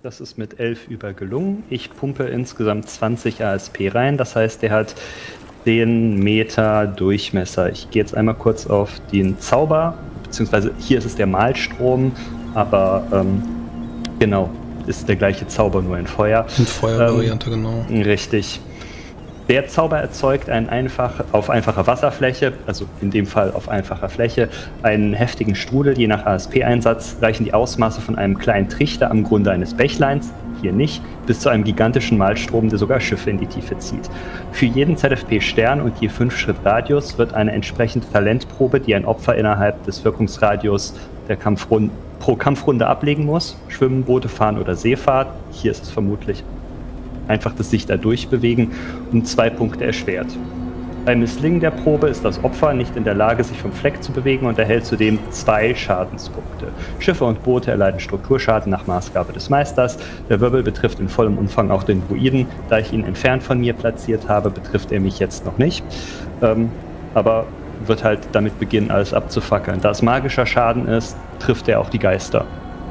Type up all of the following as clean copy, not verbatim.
Das ist mit 11 über gelungen. Ich pumpe insgesamt 20 ASP rein. Das heißt, der hat 10 Meter Durchmesser. Ich gehe jetzt einmal kurz auf den Zauber, beziehungsweise hier ist es der Malstrom, aber genau, ist der gleiche Zauber, nur in Feuer. In Feuervariante, genau. Richtig. Der Zauber erzeugt auf einfacher Wasserfläche, also in dem Fall auf einfacher Fläche, einen heftigen Strudel. Je nach ASP-Einsatz reichen die Ausmaße von einem kleinen Trichter am Grunde eines Bächleins, hier nicht, bis zu einem gigantischen Malstrom, der sogar Schiffe in die Tiefe zieht. Für jeden ZFP-Stern und je 5 Schritt Radius wird eine entsprechende Talentprobe, die ein Opfer innerhalb des Wirkungsradius der pro Kampfrunde ablegen muss. Schwimmen, Boote fahren oder Seefahrt. Hier ist es vermutlich einfach das sich da durchbewegen, um 2 Punkte erschwert. Beim Misslingen der Probe ist das Opfer nicht in der Lage, sich vom Fleck zu bewegen und erhält zudem 2 Schadenspunkte. Schiffe und Boote erleiden Strukturschaden nach Maßgabe des Meisters. Der Wirbel betrifft in vollem Umfang auch den Druiden. Da ich ihn entfernt von mir platziert habe, betrifft er mich jetzt noch nicht. Aber wird halt damit beginnen, alles abzufackeln. Da es magischer Schaden ist, trifft er auch die Geister.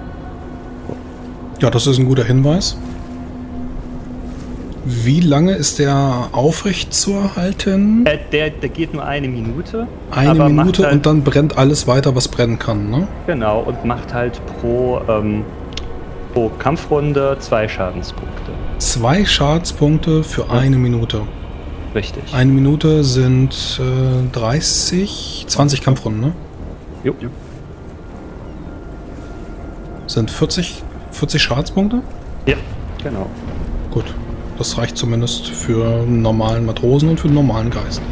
Ja, das ist ein guter Hinweis. Wie lange ist der aufrecht zu erhalten? Der geht nur 1 Minute. Eine Minute halt, und dann brennt alles weiter, was brennen kann, ne? Genau, und macht halt pro Kampfrunde 2 Schadenspunkte. 2 Schadenspunkte für 1 Minute. Richtig. 1 Minute sind 20 Kampfrunden, ne? Jo. Sind 40 Schadenspunkte? Ja, genau. Gut. Das reicht zumindest für einen normalen Matrosen und für einen normalen Geist.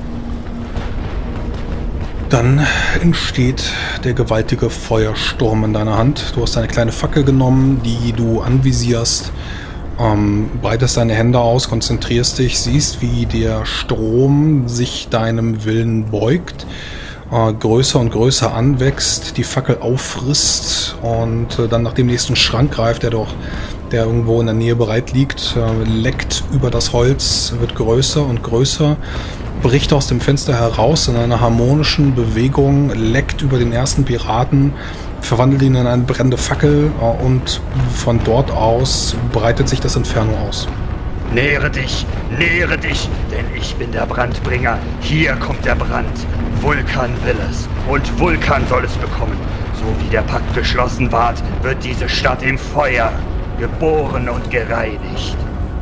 Dann entsteht der gewaltige Feuersturm in deiner Hand. Du hast eine kleine Fackel genommen, die du anvisierst, breitest deine Hände aus, konzentrierst dich, siehst, wie der Strom sich deinem Willen beugt, größer und größer anwächst, die Fackel auffrisst und dann nach dem nächsten Schrank greift, der irgendwo in der Nähe bereit liegt, leckt über das Holz, wird größer und größer, bricht aus dem Fenster heraus in einer harmonischen Bewegung, leckt über den ersten Piraten, verwandelt ihn in eine brennende Fackel und von dort aus breitet sich das Inferno aus. Nähere dich, denn ich bin der Brandbringer. Hier kommt der Brand. Vulkan will es und Vulkan soll es bekommen. So wie der Pakt geschlossen ward, wird diese Stadt im Feuer geboren und gereinigt.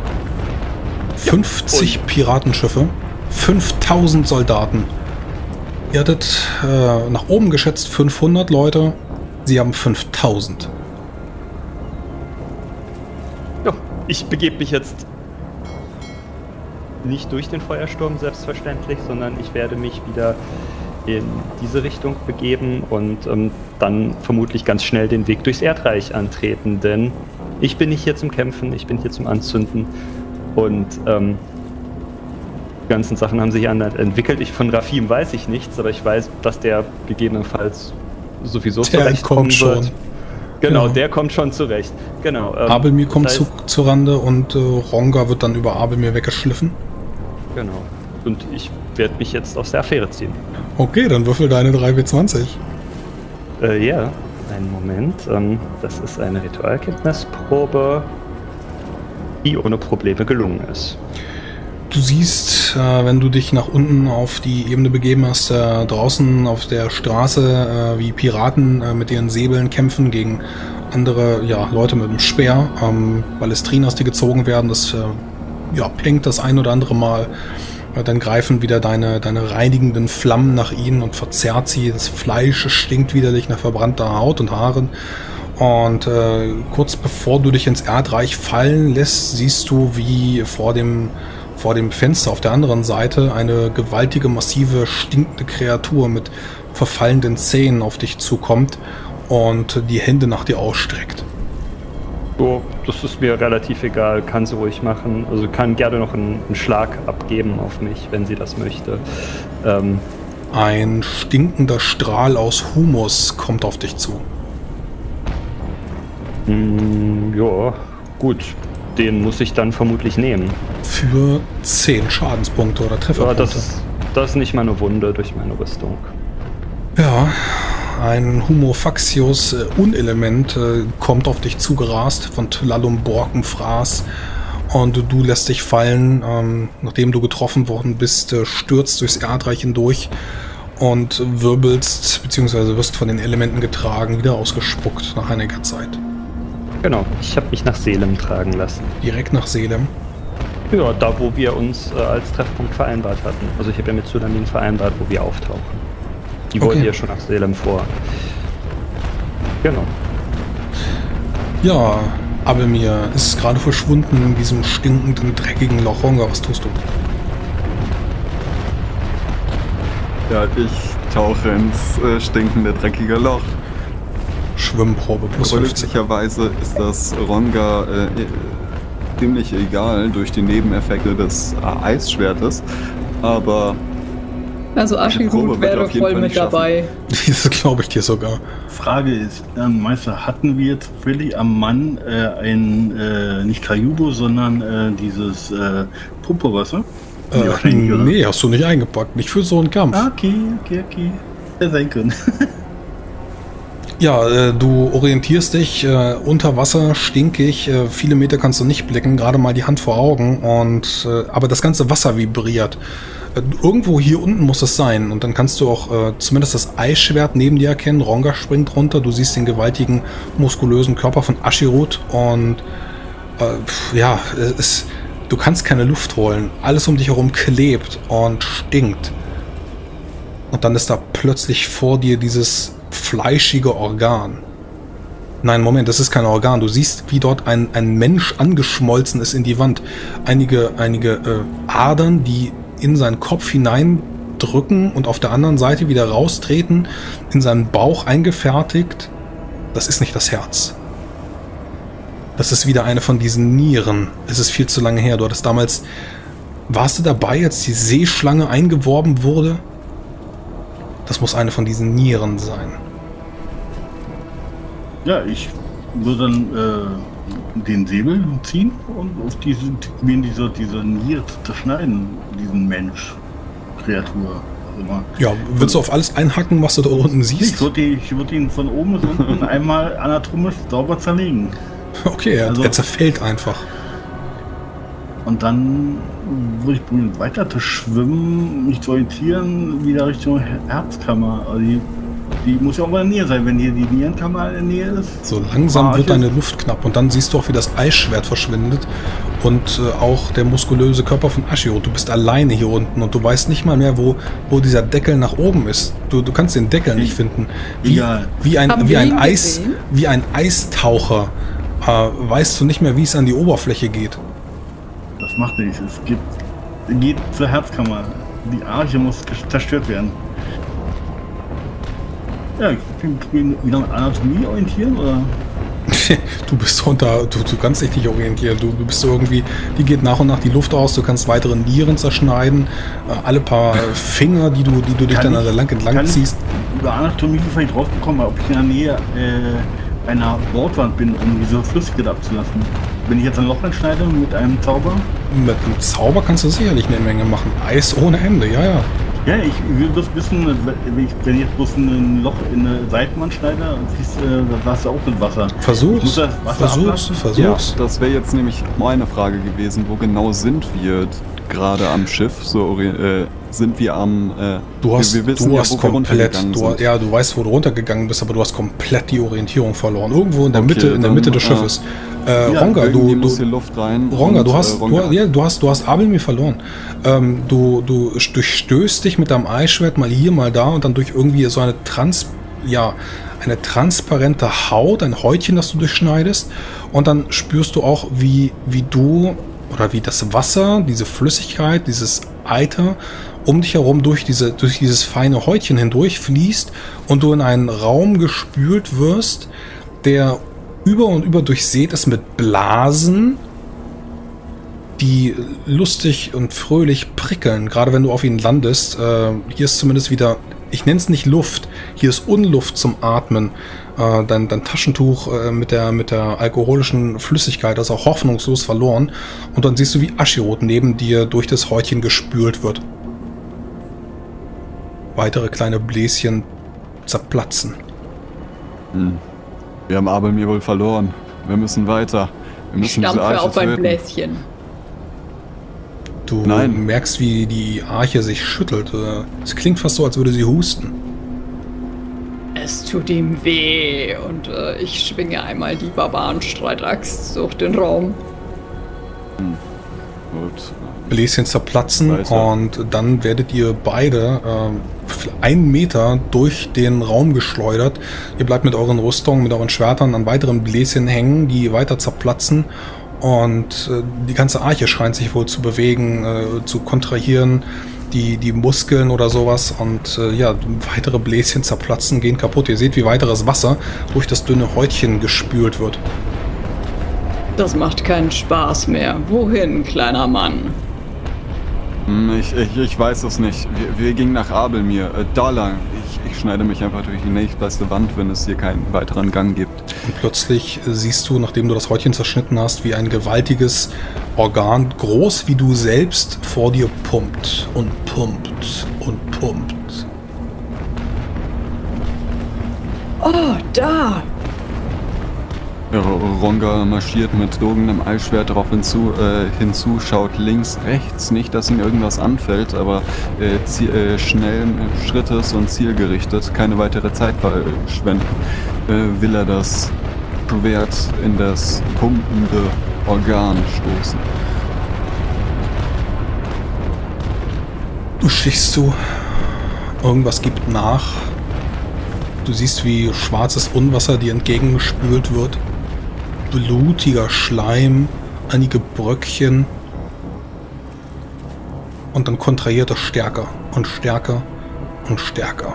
50 Piratenschiffe, 5000 Soldaten. Ihr hattet nach oben geschätzt 500 Leute, sie haben 5000. Ja, ich begebe mich jetzt nicht durch den Feuersturm selbstverständlich, sondern ich werde mich wieder in diese Richtung begeben und dann vermutlich ganz schnell den Weg durchs Erdreich antreten, denn ich bin nicht hier zum Kämpfen, ich bin hier zum Anzünden und die ganzen Sachen haben sich anders entwickelt. Von Rafim weiß ich nichts, aber ich weiß, dass der gegebenenfalls sowieso zurechtkommen wird. Genau, der kommt schon zurecht. Genau. Abelmir kommt zu Rande und Ronga wird dann über Abelmir weggeschliffen. Genau. Und ich werde mich jetzt aus der Affäre ziehen. Okay, dann würfel deine 3W20. Ja, einen Moment. Das ist eine Ritualkenntnisprobe, die ohne Probleme gelungen ist. Du siehst, wenn du dich nach unten auf die Ebene begeben hast, draußen auf der Straße, wie Piraten mit ihren Säbeln kämpfen gegen andere Leute mit dem Speer. Balestrinas, die gezogen werden, das plinkt das ein oder andere Mal. Dann greifen wieder deine reinigenden Flammen nach ihnen und verzerrt sie. Das Fleisch stinkt widerlich nach verbrannter Haut und Haaren. Und kurz bevor du dich ins Erdreich fallen lässt, siehst du, wie vor dem Fenster auf der anderen Seite eine gewaltige, massive, stinkende Kreatur mit verfallenden Zähnen auf dich zukommt und die Hände nach dir ausstreckt. So, das ist mir relativ egal, kann sie ruhig machen. Also kann gerne noch einen Schlag abgeben auf mich, wenn sie das möchte. Ein stinkender Strahl aus Humus kommt auf dich zu. Ja, gut. Den muss ich dann vermutlich nehmen. Für 10 Schadenspunkte oder Trefferpunkte. Ja, das ist nicht meine Wunde durch meine Rüstung. Ja, Ein Humofaxius Unelement kommt auf dich zugerast von Tlalum Borkenfraß und du lässt dich fallen, nachdem du getroffen worden bist, stürzt durchs Erdreich hindurch und wirbelst, beziehungsweise wirst von den Elementen getragen, wieder ausgespuckt nach einiger Zeit. Genau, ich habe mich nach Selem tragen lassen. Direkt nach Selem? Ja, da wo wir uns als Treffpunkt vereinbart hatten. Also ich habe ja mit Sulamin vereinbart, wo wir auftauchen. Die wollten ja schon nach Selem vor. Genau. Ja, Abelmir ist gerade verschwunden in diesem stinkenden, dreckigen Loch. Ronga, was tust du? Ja, ich tauche ins stinkende, dreckige Loch. Schwimmprobe plus 50. Glücklicherweise ist das Ronga ziemlich egal durch die Nebeneffekte des Eisschwertes, aber also Aschirut wäre voll mit dabei. Das glaube ich dir sogar. Frage ist, Meister, hatten wir zufällig am Mann nicht Kayubo, sondern dieses Pumperwasser? Nee, hast du nicht eingepackt. Nicht für so einen Kampf. Okay. Hätte sein können. Ja, du orientierst dich unter Wasser, stinkig, viele Meter kannst du nicht blicken, gerade mal die Hand vor Augen und aber das ganze Wasser vibriert. Irgendwo hier unten muss es sein und dann kannst du auch zumindest das Eisschwert neben dir erkennen. Ronga springt runter, du siehst den gewaltigen, muskulösen Körper von Aschirut und ja, du kannst keine Luft holen. Alles um dich herum klebt und stinkt. Und dann ist da plötzlich vor dir dieses fleischige Organ. Nein, Moment, das ist kein Organ. Du siehst, wie dort ein Mensch angeschmolzen ist in die Wand. Einige Adern, die in seinen Kopf hineindrücken und auf der anderen Seite wieder raustreten, in seinen Bauch eingefertigt. Das ist nicht das Herz. Das ist wieder eine von diesen Nieren. Es ist viel zu lange her. Du hattest damals... Warst du dabei, als die Seeschlange eingeworben wurde? Das muss eine von diesen Nieren sein. Ja, ich würde dann den Säbel ziehen und auf diese Niere zerschneiden, diesen Mensch, Kreatur. Also ja, willst du auf alles einhacken, was du da unten siehst? Ich würde ihn von oben bis unten einmal anatomisch sauber zerlegen. Okay, er zerfällt einfach. Und dann würde ich probieren, weiter zu schwimmen, mich zu orientieren, wieder Richtung Herzkammer. Also die muss ja auch mal in der Nähe sein, wenn hier die Nierenkammer in der Nähe ist. So langsam wird deine Luft knapp und dann siehst du auch, wie das Eisschwert verschwindet und auch der muskulöse Körper von Aschirut. Du bist alleine hier unten und du weißt nicht mal mehr, wo dieser Deckel nach oben ist. Du kannst den Deckel nicht finden. Wie ein Eistaucher weißt du nicht mehr, wie es an die Oberfläche geht. Das macht nichts. Es geht zur Herzkammer. Die Arche muss zerstört werden. Ja, ich bin wieder mit Anatomie orientieren, oder? Du bist du kannst dich nicht orientieren. Du bist irgendwie, die geht nach und nach die Luft aus, du kannst weitere Nieren zerschneiden, alle paar Finger, die du dich dann entlang ziehst. Über Anatomie vielleicht rausbekommen, ob ich in der Nähe einer Bordwand bin, um diese Flüssigkeit abzulassen. Wenn ich jetzt ein Loch entschneide mit einem Zauber? Mit einem Zauber kannst du sicherlich eine Menge machen. Eis ohne Ende, ja. Ja, ich will das wissen, wenn ich jetzt bloß ein Loch in eine Seitenwand schneide, da hast du auch mit Wasser. Versuch's. Ja, das wäre jetzt nämlich meine Frage gewesen. Wo genau sind wir gerade am Schiff? Sind wir am... du weißt, wo du runtergegangen bist, aber du hast komplett die Orientierung verloren. Irgendwo in der Mitte des Schiffes. Ronga, du hast Abelmir verloren. Du durchstößt dich mit deinem Eisschwert mal hier, mal da und dann durch irgendwie so eine transparente Haut, ein Häutchen, das du durchschneidest. Und dann spürst du auch, wie das Wasser, diese Flüssigkeit, dieses Eiter um dich herum durch dieses feine Häutchen hindurch fließt und du in einen Raum gespült wirst, der über und über durchsät ist mit Blasen, die lustig und fröhlich prickeln, gerade wenn du auf ihn landest. Hier ist zumindest wieder, ich nenne es nicht Luft, hier ist Unluft zum Atmen. Dein Taschentuch mit der alkoholischen Flüssigkeit ist auch hoffnungslos verloren. Und dann siehst du, wie Aschirut neben dir durch das Häutchen gespült wird. Weitere kleine Bläschen zerplatzen. Wir haben Abelmir wohl verloren. Wir müssen weiter. Wir müssen diese Arche auf ein Bläschen. Du merkst, wie die Arche sich schüttelt. Es klingt fast so, als würde sie husten. Es tut ihm weh und ich schwinge einmal die Barbarenstreitaxt durch den Raum. Gut. Bläschen zerplatzen und dann werdet ihr beide 1 Meter durch den Raum geschleudert. Ihr bleibt mit euren Rüstungen, mit euren Schwertern an weiteren Bläschen hängen, die weiter zerplatzen. Und die ganze Arche scheint sich wohl zu bewegen, zu kontrahieren, die Muskeln oder sowas. Und ja, weitere Bläschen zerplatzen, gehen kaputt. Ihr seht, wie weiteres Wasser durch das dünne Häutchen gespült wird. Das macht keinen Spaß mehr. Wohin, kleiner Mann? Ich weiß es nicht. Wir gingen nach Abelmir. Da lang. Ich schneide mich einfach durch die nächstbeste Wand, wenn es hier keinen weiteren Gang gibt. Und plötzlich siehst du, nachdem du das Häutchen zerschnitten hast, wie ein gewaltiges Organ, groß wie du selbst, vor dir pumpt und pumpt und pumpt. Oh, da! Ronga marschiert mit drogendem Eilschwert darauf hinzu, schaut links, rechts, nicht, dass ihm irgendwas anfällt, aber schnellen Schrittes und zielgerichtet, keine weitere Zeit verschwenden, will er das Schwert in das pumpende Organ stoßen. Du stichst zu, irgendwas gibt nach, du siehst, wie schwarzes Unwasser dir entgegengespült wird. Blutiger Schleim, einige Bröckchen und dann kontrahiert es stärker und stärker und stärker.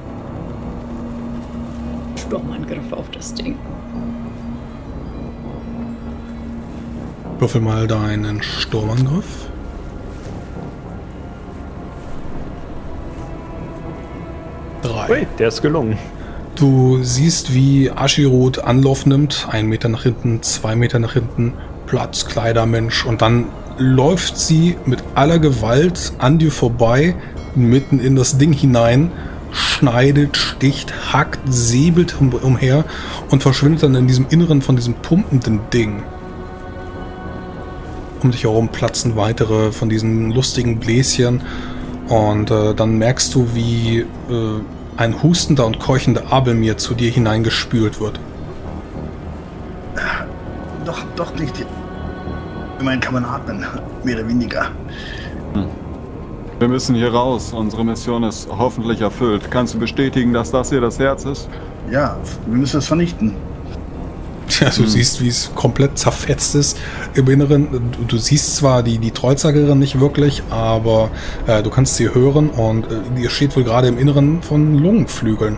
Sturmangriff auf das Ding. Würfel mal deinen Sturmangriff. Ui, der ist gelungen. Du siehst, wie Aschirut Anlauf nimmt, 1 Meter nach hinten, 2 Meter nach hinten, Platz, Kleidermensch, und dann läuft sie mit aller Gewalt an dir vorbei, mitten in das Ding hinein, schneidet, sticht, hackt, säbelt umher und verschwindet dann in diesem Inneren von diesem pumpenden Ding. Um dich herum platzen weitere von diesen lustigen Bläschen und dann merkst du, wie ein hustender und keuchender Abelmir zu dir hineingespült wird. Doch nicht. Immerhin kann man atmen, mehr oder weniger. Wir müssen hier raus. Unsere Mission ist hoffentlich erfüllt. Kannst du bestätigen, dass das hier das Herz ist? Ja, wir müssen es vernichten. Ja, du siehst, wie es komplett zerfetzt ist im Inneren. Du siehst zwar die Trollzauberin nicht wirklich, aber du kannst sie hören und ihr steht wohl gerade im Inneren von Lungenflügeln.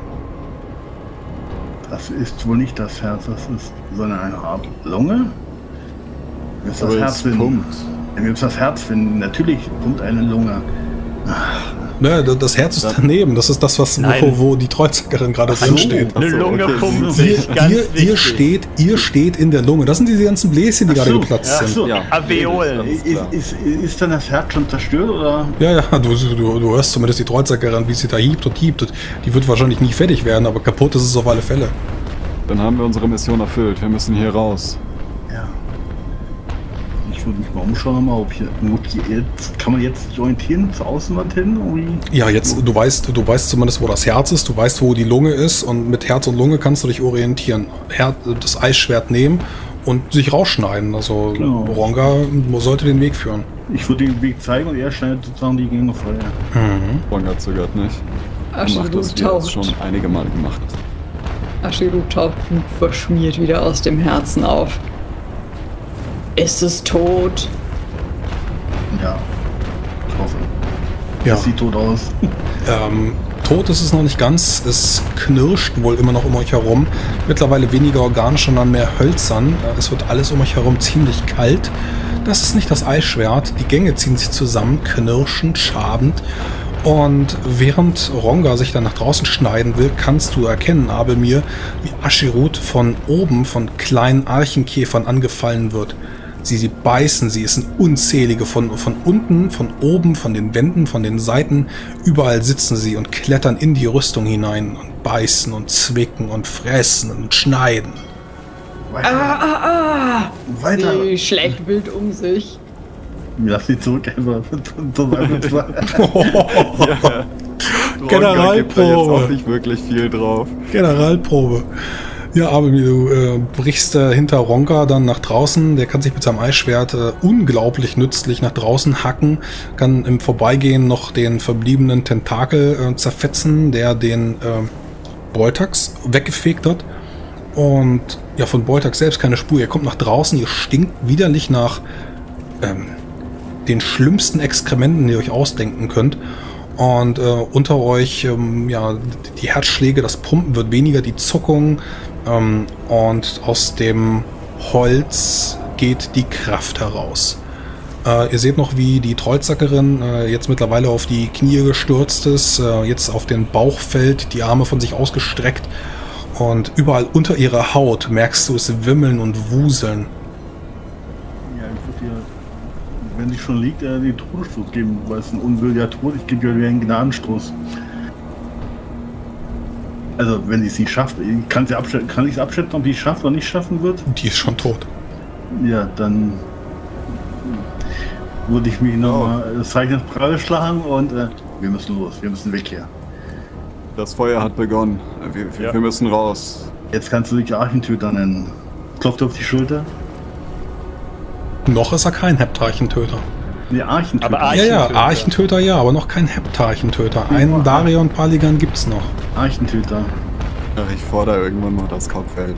Das ist wohl nicht das Herz, das ist sondern eine Art Lunge. Wenn wir das Herz finden, wenn wir das Herz finden, natürlich pumpt eine Lunge. Ne, das Herz ist daneben. Das ist das, wo die Trollzauberin gerade drin steht. Eine Lunge pumpt sich. Ihr steht in der Lunge. Das sind diese ganzen Bläschen, die gerade geplatzt sind. So. Ja. Alveolen. Ist dann das Herz schon zerstört, oder? Ja, du hörst zumindest die Trollzauberin, wie sie da hiebt und hiebt. Die wird wahrscheinlich nie fertig werden, aber kaputt ist es auf alle Fälle. Dann haben wir unsere Mission erfüllt. Wir müssen hier raus. Ja. Ich würde mich mal umschauen, ob hier kann man jetzt sich orientieren zur Außenwand hin? Irgendwie? Ja, jetzt du weißt zumindest, wo das Herz ist, du weißt, wo die Lunge ist, und mit Herz und Lunge kannst du dich orientieren. Das Eisschwert nehmen und sich rausschneiden. Also genau. Ronga sollte den Weg führen. Ich würde den Weg zeigen und er schneidet sozusagen die Gänge frei. Ronga zögert nicht. Er macht das, wie er es schon einige Male gemacht hat. Aschirut taucht verschmiert wieder aus dem Herzen auf. Ist es tot? Ja, ich hoffe. Ja. Es sieht tot aus. Tot ist es noch nicht ganz. Es knirscht wohl immer noch um euch herum. Mittlerweile weniger organisch, sondern mehr hölzern. Es wird alles um euch herum ziemlich kalt. Das ist nicht das Eisschwert. Die Gänge ziehen sich zusammen, knirschend, schabend. Und während Ronga sich dann nach draußen schneiden will, kannst du erkennen, Abelmir, wie Aschirut von oben von kleinen Archenkäfern angefallen wird. Sie beißen, sie essen unzählige von unten, von oben, von den Wänden, von den Seiten. Überall sitzen sie und klettern in die Rüstung hinein und beißen und zwicken und fressen und schneiden. Weiter. Sie schlägt wild um sich. Lass sie zurück, einfach. Ronga gibt da jetzt auch nicht wirklich viel drauf. Generalprobe. Ja, aber du brichst hinter Ronka dann nach draußen. Der kann sich mit seinem Eisschwert unglaublich nützlich nach draußen hacken. Kann im Vorbeigehen noch den verbliebenen Tentakel zerfetzen, der den Boltax weggefegt hat. Und ja, von Boltax selbst keine Spur. Ihr kommt nach draußen, ihr stinkt widerlich nach den schlimmsten Exkrementen, die ihr euch ausdenken könnt. Und unter euch, ja, die Herzschläge, das Pumpen wird weniger, die Zuckung, und aus dem Holz geht die Kraft heraus. Ihr seht noch, wie die Trollzackerin jetzt mittlerweile auf die Knie gestürzt ist, jetzt auf den Bauch fällt, die Arme von sich ausgestreckt, und überall unter ihrer Haut merkst du es wimmeln und wuseln. Ja, ich würde dir, wenn sie schon liegt, den Todesstoß geben, weil es ein unwürdiger Tod, ich gebe dir einen Gnadenstoß. Also, wenn sie es nicht schafft, kann ich es abschätzen, ob die es schafft oder nicht schaffen wird? Die ist schon tot. Ja, dann würde ich mich nochmal das Zeichen ins Prall schlagen und wir müssen los, wir müssen weg hier. Das Feuer hat begonnen. Wir müssen raus. Jetzt kannst du dich Archentöter nennen. Klopft auf die Schulter. Noch ist er kein Heptarchentöter. Nee, Archentöter. Aber Ja, Archentöter ja, aber noch kein Heptarchentöter. Einen Darion Paligan gibt's noch. Archentöter. Ach, ich fordere irgendwann mal das Kopfheld.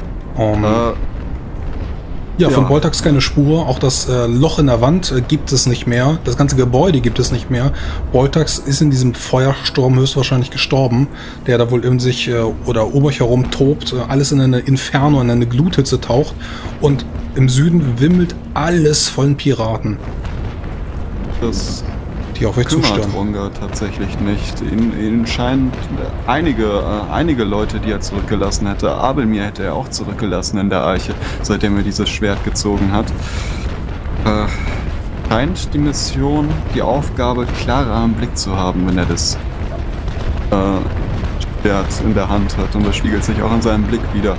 Ja, von Boltax keine Spur. Auch das Loch in der Wand gibt es nicht mehr. Das ganze Gebäude gibt es nicht mehr. Boltax ist in diesem Feuersturm höchstwahrscheinlich gestorben, der da wohl in sich oder um euch herum tobt, alles in eine Inferno, in eine Gluthitze taucht. Und im Süden wimmelt alles von Piraten, Das die auf euch kümmert zustürmen. Ronga tatsächlich nicht. Ihn scheint einige Leute, die er zurückgelassen hätte. Abelmir hätte er auch zurückgelassen in der Arche, seitdem er dieses Schwert gezogen hat. Scheint die Mission, die Aufgabe klarer im Blick zu haben, wenn er das Schwert in der Hand hat. Und das spiegelt sich auch in seinem Blick wieder.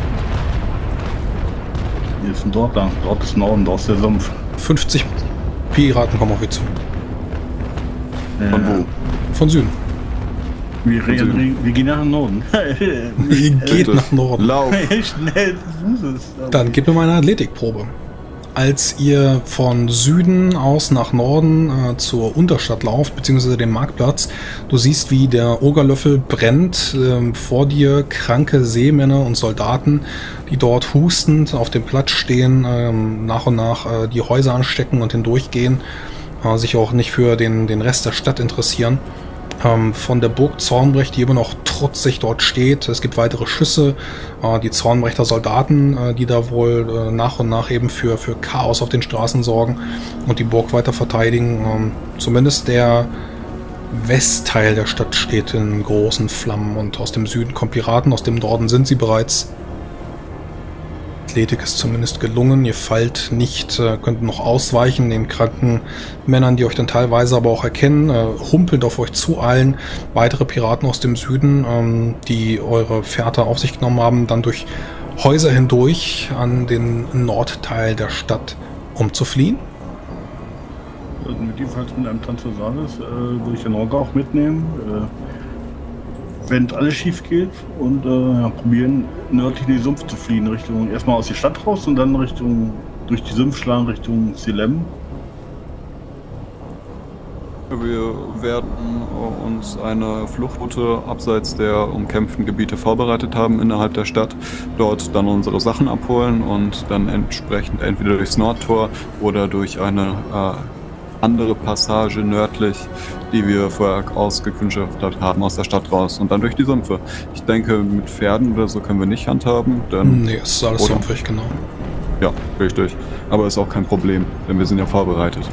Wir sind dort lang. Dort ist Norden, dort ist der Sumpf. 50 Piraten kommen auf euch zu. Von wo? Von Süden. Wir gehen nach Norden. Ihr geht nach Norden. Lauf! Schnell Fußes. Dann gib mir mal eine Athletikprobe. Als ihr von Süden aus nach Norden zur Unterstadt lauft, beziehungsweise dem Marktplatz, du siehst, wie der Ogerlöffel brennt, vor dir kranke Seemänner und Soldaten, die dort hustend auf dem Platz stehen, nach und nach die Häuser anstecken und hindurchgehen, sich auch nicht für den Rest der Stadt interessieren. Von der Burg Zornbrecht, die immer noch trotzig dort steht. Es gibt weitere Schüsse. Die Zornbrechter Soldaten, die da wohl nach und nach eben für Chaos auf den Straßen sorgen und die Burg weiter verteidigen. Zumindest der Westteil der Stadt steht in großen Flammen und aus dem Süden kommen Piraten, aus dem Norden sind sie bereits. Athletik ist zumindest gelungen, ihr fallt nicht, könnt noch ausweichen den kranken Männern, die euch dann teilweise aber auch erkennen, humpelnd auf euch zueilen. Weitere Piraten aus dem Süden, die eure Fährte auf sich genommen haben, dann durch Häuser hindurch an den Nordteil der Stadt, um zu fliehen. Also jedenfalls mit einem Transversalis würde ich den Orga auch mitnehmen. Wenn alles schief geht und probieren nördlich in den Sumpf zu fliehen, Richtung erstmal aus der Stadt raus und dann Richtung durch die Sümpfschlagen Richtung Silem. Wir werden uns eine Fluchtroute abseits der umkämpften Gebiete vorbereitet haben innerhalb der Stadt, dort dann unsere Sachen abholen und dann entsprechend entweder durchs Nordtor oder durch eine andere Passage nördlich, die wir vorher ausgekundschaftet haben, aus der Stadt raus und dann durch die Sümpfe. Ich denke, mit Pferden oder so können wir nicht handhaben, denn... Nee, es ist alles sumpfig, genau. Ja, richtig. Aber ist auch kein Problem, denn wir sind ja vorbereitet.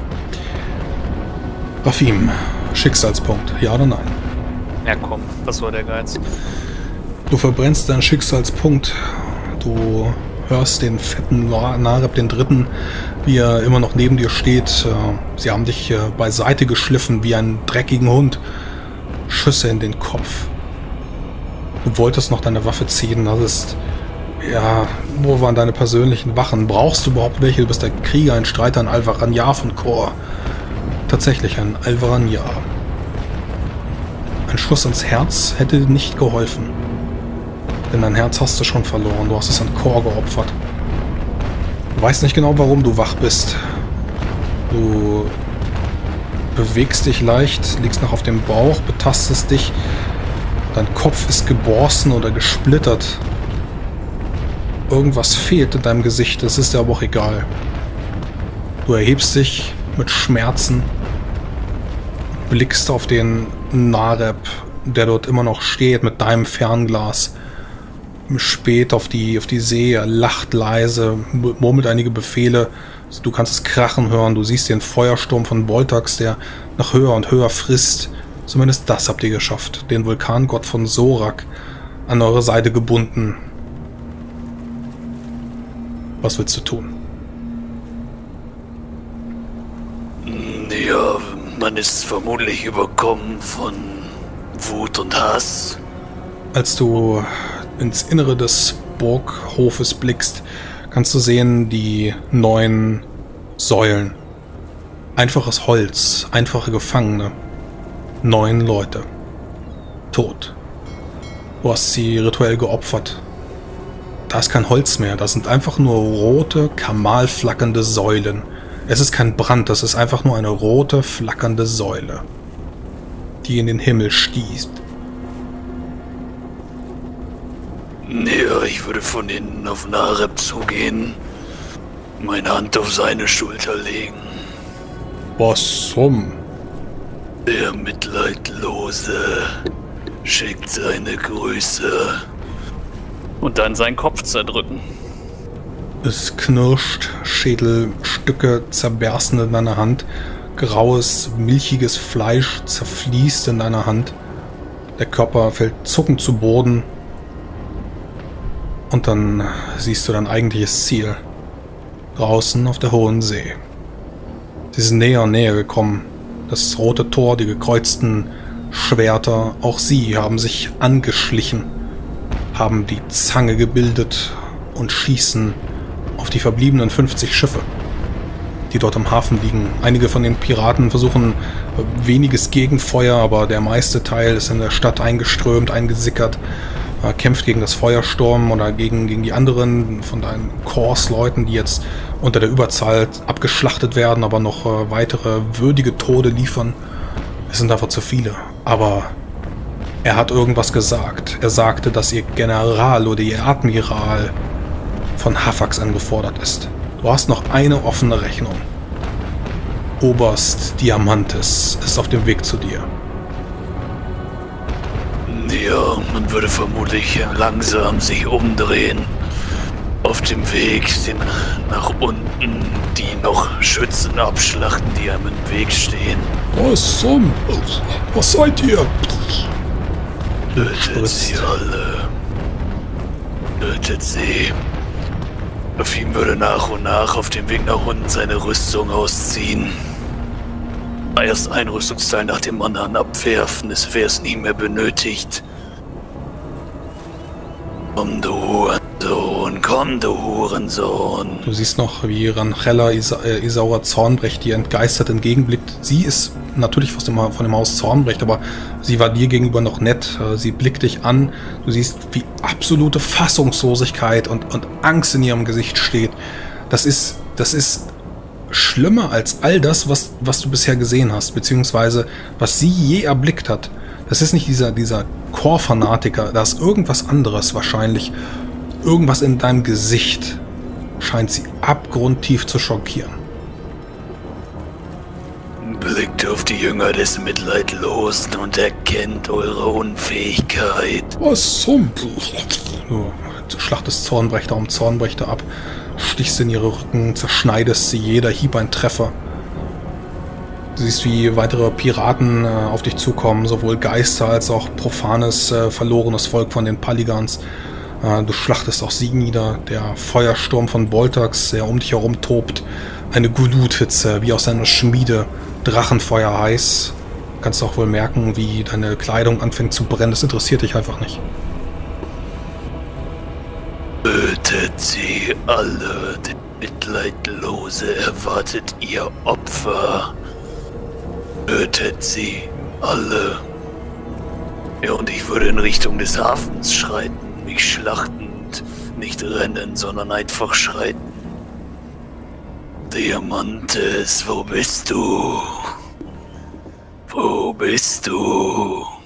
Rafim, Schicksalspunkt, ja oder nein? Ja komm, das war der Geiz. Du verbrennst deinen Schicksalspunkt. Du hörst den fetten Nareb, den Dritten, wie er immer noch neben dir steht. Sie haben dich beiseite geschliffen wie einen dreckigen Hund. Schüsse in den Kopf. Du wolltest noch deine Waffe ziehen, das ist... Ja, wo waren deine persönlichen Wachen? Brauchst du überhaupt welche? Du bist ein Krieger, ein Streiter, ein Alvaranjar von Kor. Tatsächlich ein Alvaranjar. Ein Schuss ins Herz hätte nicht geholfen. Denn dein Herz hast du schon verloren. Du hast es an Kor geopfert. Du weißt nicht genau, warum du wach bist. Du bewegst dich leicht, liegst noch auf dem Bauch, betastest dich. Dein Kopf ist geborsten oder gesplittert. Irgendwas fehlt in deinem Gesicht, das ist dir aber auch egal. Du erhebst dich mit Schmerzen, blickst auf den Nareb, der dort immer noch steht mit deinem Fernglas, späht auf die See, er lacht leise, murmelt einige Befehle, du kannst es krachen hören, du siehst den Feuersturm von Boltax, der noch höher und höher frisst. Zumindest das habt ihr geschafft, den Vulkangott von Sorak an eure Seite gebunden. Was willst du tun? Ja, man ist vermutlich überkommen von Wut und Hass. Als du ins Innere des Burghofes blickst, kannst du sehen die 9 Säulen. Einfaches Holz, einfache Gefangene. 9 Leute. Tot. Du hast sie rituell geopfert. Da ist kein Holz mehr, das sind einfach nur rote, kamalflackernde Säulen. Es ist kein Brand, das ist einfach nur eine rote, flackernde Säule, die in den Himmel stieß. Ja, ich würde von hinten auf Nareb zugehen, meine Hand auf seine Schulter legen. Was zum? Der Mitleidlose schickt seine Grüße. Und dann seinen Kopf zerdrücken. Es knirscht, Schädelstücke zerbersten in deiner Hand, graues, milchiges Fleisch zerfließt in deiner Hand, der Körper fällt zuckend zu Boden und dann siehst du dein eigentliches Ziel, draußen auf der hohen See. Sie sind näher und näher gekommen, das rote Tor, die gekreuzten Schwerter, auch sie haben sich angeschlichen, haben die Zange gebildet und schießen auf die verbliebenen 50 Schiffe, die dort im Hafen liegen. Einige von den Piraten versuchen weniges Gegenfeuer, aber der meiste Teil ist in der Stadt eingeströmt, eingesickert, kämpft gegen das Feuersturm oder gegen die anderen von deinen Kors-Leuten, die jetzt unter der Überzahl abgeschlachtet werden, aber noch weitere würdige Tode liefern. Es sind einfach zu viele, aber er hat irgendwas gesagt. Er sagte, dass ihr General oder ihr Admiral von Hafax angefordert ist. Du hast noch eine offene Rechnung. Oberst Diamantes ist auf dem Weg zu dir. Ja, man würde vermutlich langsam sich umdrehen. Auf dem Weg nach unten die noch Schützen abschlachten, die einem im Weg stehen. Was zum? Was seid ihr? Tötet sie alle. Tötet sie. Rafim würde nach und nach auf dem Weg nach unten seine Rüstung ausziehen. Erst ein Rüstungsteil nach dem anderen abwerfen, es wäre es nie mehr benötigt. Komm, du Hurensohn, komm, du Hurensohn. Du siehst noch, wie Ranchella Isaura Zornbrecht dir entgeistert entgegenblickt. Sie ist natürlich von dem Haus Zornbrecht, aber sie war dir gegenüber noch nett. Sie blickt dich an. Du siehst, wie absolute Fassungslosigkeit und Angst in ihrem Gesicht steht. Das ist schlimmer als all das, was du bisher gesehen hast, beziehungsweise was sie je erblickt hat. Das ist nicht dieser Chor-Fanatiker, da ist irgendwas anderes wahrscheinlich. Irgendwas in deinem Gesicht scheint sie abgrundtief zu schockieren. Blickt auf die Jünger des Mitleidlosen und erkennt eure Unfähigkeit. Was zum... Du schlachtest Zornbrechter um Zornbrechter ab, stichst in ihre Rücken, zerschneidest sie, jeder Hieb ein Treffer. Du siehst, wie weitere Piraten auf dich zukommen, sowohl Geister als auch profanes, verlorenes Volk von den Paligans. Du schlachtest auch sie nieder. Der Feuersturm von Boltax, der um dich herum tobt. Eine Gluthitze, wie aus einer Schmiede. Drachenfeuer heiß. Du kannst auch wohl merken, wie deine Kleidung anfängt zu brennen. Das interessiert dich einfach nicht. Tötet sie alle, denn Mitleidlose erwartet ihr Opfer. Tötet sie alle. Ja, und ich würde in Richtung des Hafens schreiten, mich schlachtend, nicht rennen, sondern einfach schreiten. Diamantes, wo bist du? Wo bist du?